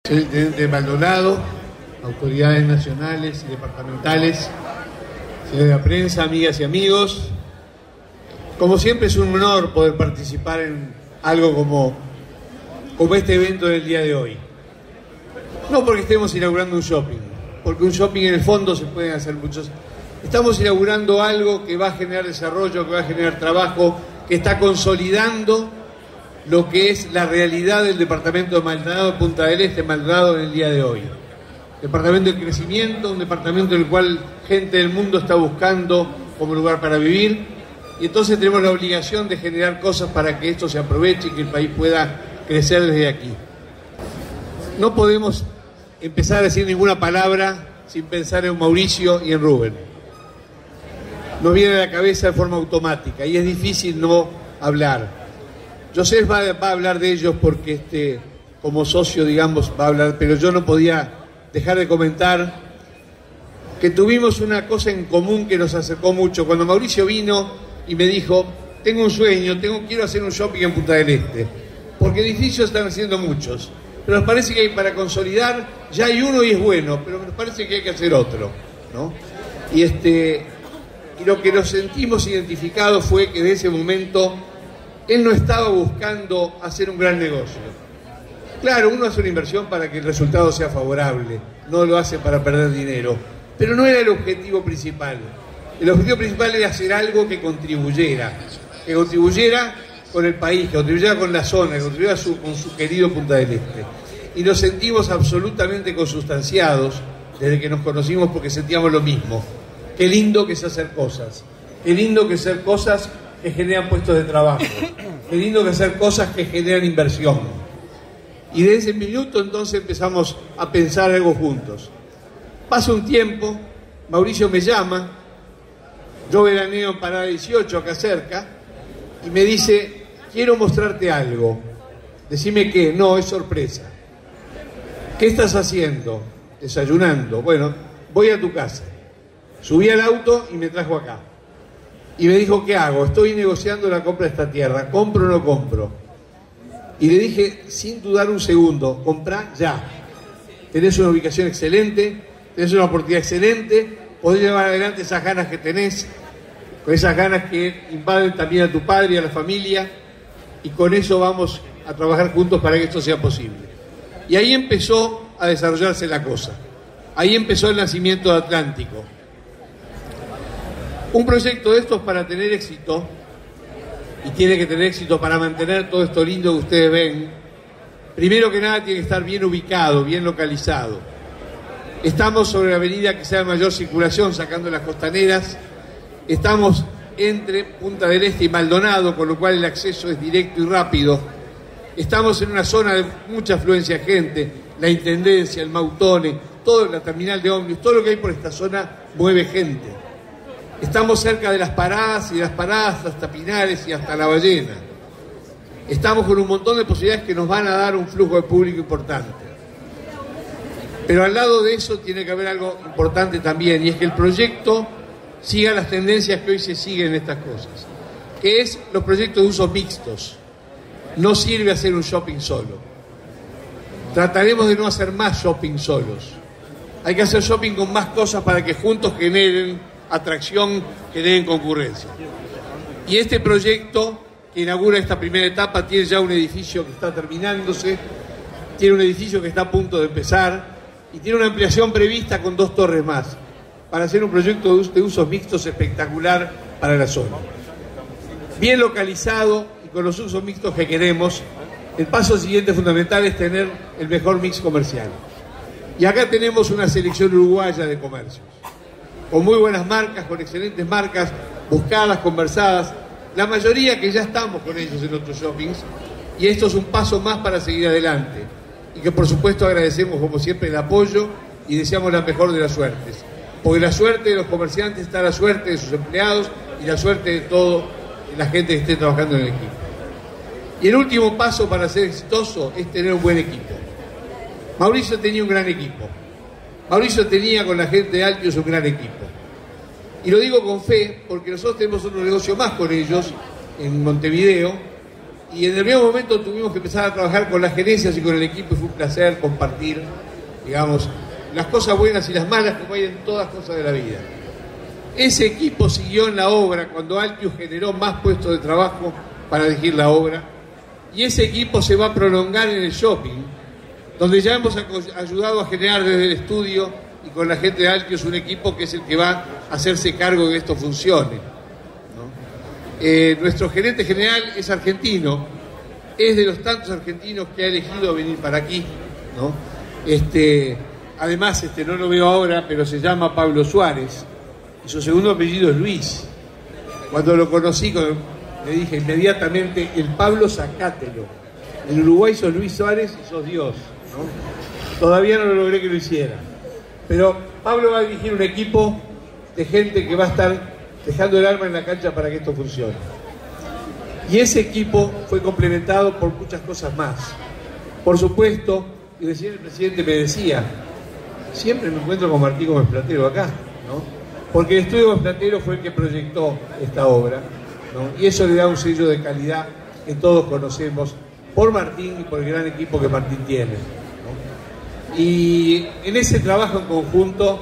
Soy el Intendente Maldonado, autoridades nacionales y departamentales, señores de la prensa, amigas y amigos. Como siempre es un honor poder participar en algo como este evento del día de hoy. No porque estemos inaugurando un shopping, porque un shopping en el fondo se pueden hacer muchos. Estamos inaugurando algo que va a generar desarrollo, que va a generar trabajo, que está consolidando lo que es la realidad del departamento de Maldonado, Punta del Este, Maldonado en el día de hoy. Departamento de crecimiento, un departamento en el cual gente del mundo está buscando como lugar para vivir, y entonces tenemos la obligación de generar cosas para que esto se aproveche y que el país pueda crecer desde aquí. No podemos empezar a decir ninguna palabra sin pensar en Mauricio y en Rubén. Nos viene a la cabeza de forma automática y es difícil no hablar. José va a hablar de ellos porque como socio, digamos, va a hablar, pero yo no podía dejar de comentar que tuvimos una cosa en común que nos acercó mucho. Cuando Mauricio vino y me dijo, tengo un sueño, quiero hacer un shopping en Punta del Este, porque edificios están haciendo muchos, pero nos parece que hay para consolidar, ya hay uno y es bueno, pero nos parece que hay que hacer otro, ¿no? Y lo que nos sentimos identificados fue que de ese momento él no estaba buscando hacer un gran negocio. Claro, uno hace una inversión para que el resultado sea favorable, no lo hace para perder dinero, pero no era el objetivo principal. El objetivo principal era hacer algo que contribuyera con el país, que contribuyera con la zona, que contribuyera con su querido Punta del Este. Y nos sentimos absolutamente consustanciados desde que nos conocimos porque sentíamos lo mismo. Qué lindo que es hacer cosas, qué lindo que es hacer cosas que generan puestos de trabajo, qué lindo que hacer cosas que generan inversión. Y desde ese minuto entonces empezamos a pensar algo juntos. Pasa un tiempo, Mauricio me llama, yo veraneo en Parada 18 acá cerca, y me dice, quiero mostrarte algo. Decime qué. No, es sorpresa. ¿Qué estás haciendo? Desayunando. Bueno, voy a tu casa. Subí al auto y me trajo acá. Y me dijo, ¿qué hago? Estoy negociando la compra de esta tierra. ¿Compro o no compro? Y le dije, sin dudar un segundo, comprá ya. Tenés una ubicación excelente, tenés una oportunidad excelente, podés llevar adelante esas ganas que tenés, con esas ganas que invaden también a tu padre y a la familia, y con eso vamos a trabajar juntos para que esto sea posible. Y ahí empezó a desarrollarse la cosa. Ahí empezó el nacimiento de Atlántico. Un proyecto de estos para tener éxito, y tiene que tener éxito para mantener todo esto lindo que ustedes ven, primero que nada tiene que estar bien ubicado, bien localizado. Estamos sobre la avenida que sea de mayor circulación, sacando las costaneras. Estamos entre Punta del Este y Maldonado, con lo cual el acceso es directo y rápido. Estamos en una zona de mucha afluencia de gente, la Intendencia, el Mautone, toda la terminal de ómnibus, todo lo que hay por esta zona mueve gente. Estamos cerca de las paradas y de las paradas hasta Pinares y hasta La Ballena. Estamos con un montón de posibilidades que nos van a dar un flujo de público importante. Pero al lado de eso tiene que haber algo importante también, y es que el proyecto siga las tendencias que hoy se siguen en estas cosas, que es los proyectos de usos mixtos. No sirve hacer un shopping solo. Trataremos de no hacer más shopping solos. Hay que hacer shopping con más cosas para que juntos generen atracción, generen concurrencia. Y este proyecto que inaugura esta primera etapa tiene ya un edificio que está terminándose, tiene un edificio que está a punto de empezar y tiene una ampliación prevista con 2 torres más para hacer un proyecto de usos mixtos espectacular para la zona. Bien localizado y con los usos mixtos que queremos, el paso siguiente fundamental es tener el mejor mix comercial. Y acá tenemos una selección uruguaya de comercios, con muy buenas marcas, con excelentes marcas, buscadas, conversadas, la mayoría que ya estamos con ellos en otros shoppings, y esto es un paso más para seguir adelante, y que por supuesto agradecemos como siempre el apoyo y deseamos la mejor de las suertes, porque la suerte de los comerciantes está la suerte de sus empleados y la suerte de toda la gente que esté trabajando en el equipo. Y el último paso para ser exitoso es tener un buen equipo. Mauricio tenía un gran equipo. Mauricio tenía con la gente de Altius un gran equipo. Y lo digo con fe porque nosotros tenemos otro negocio más con ellos en Montevideo y en el mismo momento tuvimos que empezar a trabajar con las gerencias y con el equipo, y fue un placer compartir, digamos, las cosas buenas y las malas, como hay en todas cosas de la vida. Ese equipo siguió en la obra cuando Altius generó más puestos de trabajo para dirigir la obra, y ese equipo se va a prolongar en el shopping, donde ya hemos ayudado a generar desde el estudio y con la gente de Altius un equipo que es el que va a hacerse cargo de que esto funcione, ¿no? Nuestro gerente general es argentino, es de los tantos argentinos que ha elegido venir para aquí, ¿no? Además, no lo veo ahora, pero se llama Pablo Suárez, y su segundo apellido es Luis. Cuando lo conocí, le dije inmediatamente: el Pablo, sacátelo. En Uruguay sos Luis Suárez y sos Dios, ¿no? Todavía no lo logré que lo hiciera. Pero Pablo va a dirigir un equipo de gente que va a estar dejando el alma en la cancha para que esto funcione. Y ese equipo fue complementado por muchas cosas más. Por supuesto, y recién el presidente me decía, siempre me encuentro con Martín Gómez Platero acá, ¿no? Porque el estudio Gómez Platero fue el que proyectó esta obra, ¿no? Y eso le da un sello de calidad que todos conocemos por Martín y por el gran equipo que Martín tiene, ¿no? Y en ese trabajo en conjunto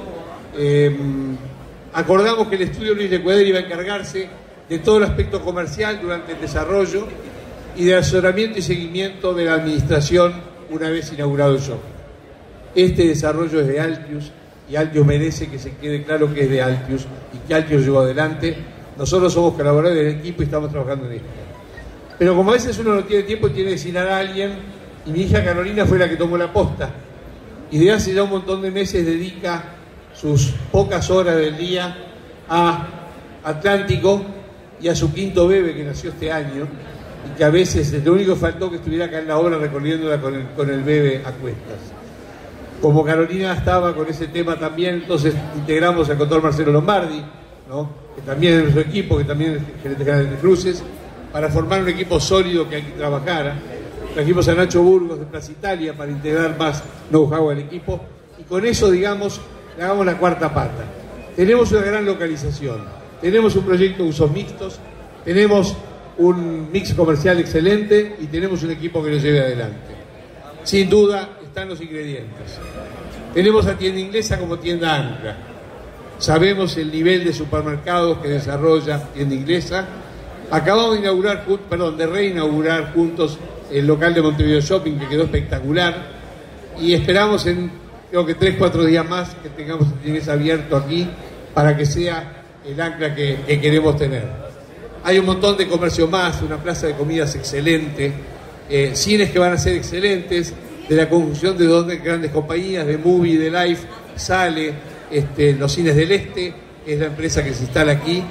acordamos que el estudio Luis de Cuadra iba a encargarse de todo el aspecto comercial durante el desarrollo y de asesoramiento y seguimiento de la administración una vez inaugurado el shopping. Este desarrollo es de Altius, y Altius merece que se quede claro que es de Altius y que Altius llevó adelante. Nosotros somos colaboradores del equipo y estamos trabajando en esto. Pero como a veces uno no tiene tiempo y tiene que designar a alguien, y mi hija Carolina fue la que tomó la posta, y de hace ya un montón de meses dedica sus pocas horas del día a Atlántico y a su quinto bebé que nació este año, y que a veces lo único que faltó que estuviera acá en la obra recorriéndola con el bebé a cuestas. Como Carolina estaba con ese tema también, entonces integramos al doctor Marcelo Lombardi, ¿no? Que también es nuestro equipo, que también es gerente general de cruces, para formar un equipo sólido que aquí trabajara. Trajimos a Nacho Burgos de Plaza Italia para integrar más know-how al equipo, y con eso, digamos, le hagamos la cuarta pata. Tenemos una gran localización, tenemos un proyecto de usos mixtos, tenemos un mix comercial excelente y tenemos un equipo que lo lleve adelante. Sin duda están los ingredientes. Tenemos a Tienda Inglesa como tienda ancla. Sabemos el nivel de supermercados que desarrolla Tienda Inglesa. Acabamos de reinaugurar juntos el local de Montevideo Shopping, que quedó espectacular, y esperamos en, creo que 3-4 días más, que tengamos el Tienda Inglesa abierto aquí para que sea el ancla que queremos tener. Hay un montón de comercio más, una plaza de comidas excelente, cines que van a ser excelentes, de la conjunción de dos grandes compañías, de Movie y de Life, sale los Cines del Este, que es la empresa que se instala aquí,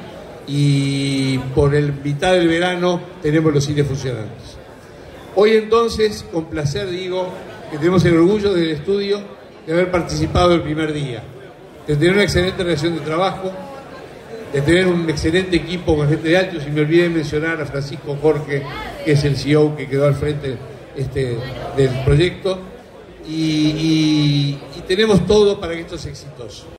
y por el mitad del verano tenemos los cines funcionantes. Hoy entonces, con placer digo que tenemos el orgullo del estudio de haber participado el primer día, de tener una excelente relación de trabajo, de tener un excelente equipo con gente de Altius, y me olvidé de mencionar a Francisco Jorge, que es el CEO que quedó al frente del proyecto, y tenemos todo para que esto sea exitoso.